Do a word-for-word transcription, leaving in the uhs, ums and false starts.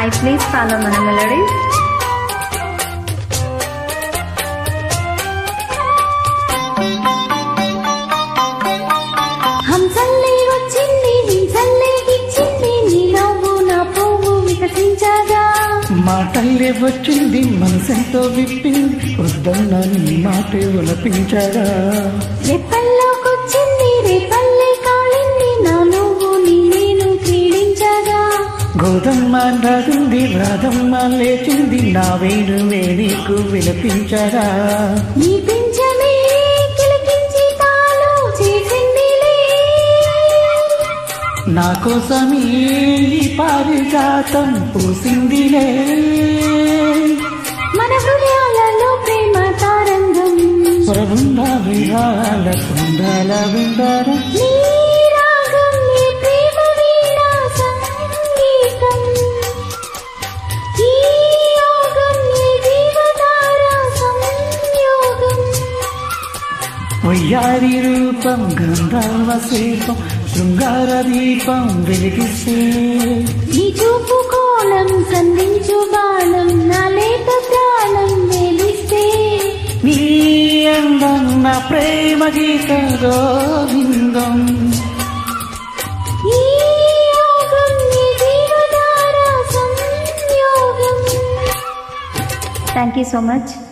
Hi, please follow Mana Melodies. हम चल्ले వచ్చింది చల్లే ఇచ్చింది నీ నవ్వు నా పువ్వు వికసించగా మాటల్లే వచ్చింది మనసెంతో విప్పింది వద్దన్న నీ మాటే ఒలపించగా రెప్పల్లోకొచ్చింది రేపల్లే కాలింది నా నువ్వు నీ నేను క్రీడించగా గోదమ్మ రాగింది రాధమ్మ లేచింది నా వేణు వేణికు విలపించగా నీ పింఛమే కిలకించి తాను చేసిందిలే నా కోసమే ఈ పారిజాతం పూసిందిలే మన హృదయాలలో ప్రేమ తారంగం స్వరబృంద విహాల కుండల విందర నీ రాగం నీ ప్రేమ వీణా సంగీతం ఈ యోగం నీ జీవధార సంయోగం వయ్యారి రూపం గంధర్వ శిల్పం శృంగార దీపం వెలిగిస్తే నీ చూపు కోణం సంధించు బాణం నా లేత ప్రాణం వెలిస్తే నీ అందం నా ప్రేమ గీత గోవిందం ఈ యోగం నీ జీవధార సంయోగం. Thank you so much.